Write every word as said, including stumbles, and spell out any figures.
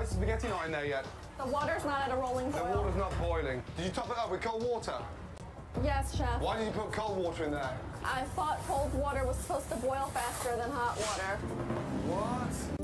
is the spaghetti not in there yet? The water's not at a rolling boil. The water's not boiling. Did you top it up with cold water? Yes, chef. Why did you put cold water in there? I thought cold water was supposed to boil faster than hot water. What?